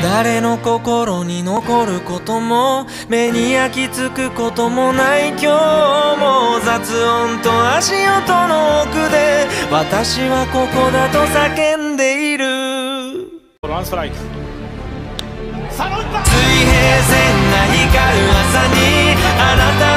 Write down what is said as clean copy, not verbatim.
誰の心に残ることも目に焼き付くこともない今日も雑音と足音の奥で私はここだと叫んでいる。 ワンストライク。 水平線が光る朝にあなた